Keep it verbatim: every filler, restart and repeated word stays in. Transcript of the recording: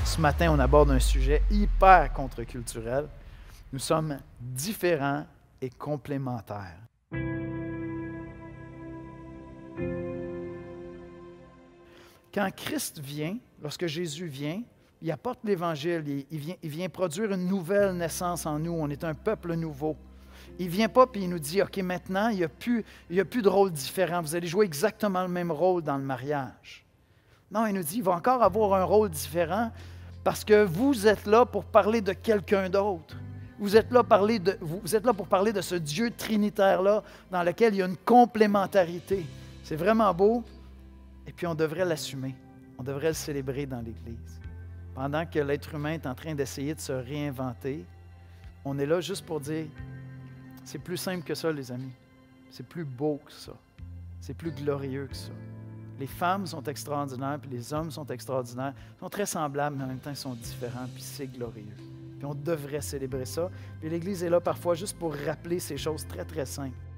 Ce matin, on aborde un sujet hyper contre-culturel. Nous sommes différents et complémentaires. Quand Christ vient, lorsque Jésus vient, il apporte l'Évangile, il, il, vient, il vient produire une nouvelle naissance en nous. On est un peuple nouveau. Il ne vient pas et il nous dit, OK, maintenant, il n'y a, plus, il y a plus de rôle différent. Vous allez jouer exactement le même rôle dans le mariage. Non, il nous dit, il va encore avoir un rôle différent parce que vous êtes là pour parler de quelqu'un d'autre. Vous êtes là, parler de, vous êtes là pour parler de ce Dieu trinitaire-là dans lequel il y a une complémentarité. C'est vraiment beau et puis on devrait l'assumer. On devrait le célébrer dans l'Église. Pendant que l'être humain est en train d'essayer de se réinventer, on est là juste pour dire, c'est plus simple que ça, les amis. C'est plus beau que ça. C'est plus glorieux que ça. Les femmes sont extraordinaires, puis les hommes sont extraordinaires. Ils sont très semblables, mais en même temps, ils sont différents, puis c'est glorieux. Puis on devrait célébrer ça. Puis l'Église est là parfois juste pour rappeler ces choses très, très simples.